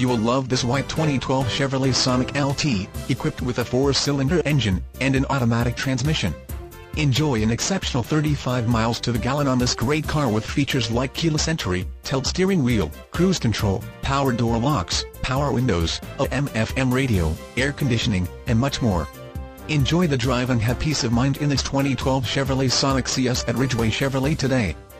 You will love this white 2012 Chevrolet Sonic LT, equipped with a 4-cylinder engine and an automatic transmission. Enjoy an exceptional 35 miles to the gallon on this great car with features like keyless entry, tilt steering wheel, cruise control, power door locks, power windows, AM/FM radio, air conditioning, and much more. Enjoy the drive and have peace of mind in this 2012 Chevrolet Sonic. See us at Ridgeway Chevrolet today.